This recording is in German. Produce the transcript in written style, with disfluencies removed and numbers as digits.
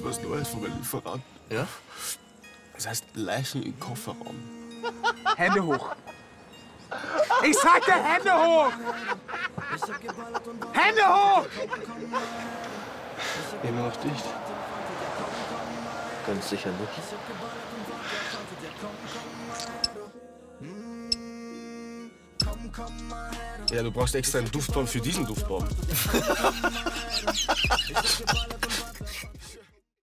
was Neues von meinem Lieferanten. Ja? Das heißt Leichen im Kofferraum. Hände hoch. Ich sagte Hände hoch! Hände hoch! Immer noch dicht. Ganz sicher nicht. Ja, du brauchst extra einen Duftbaum für diesen Duftbaum.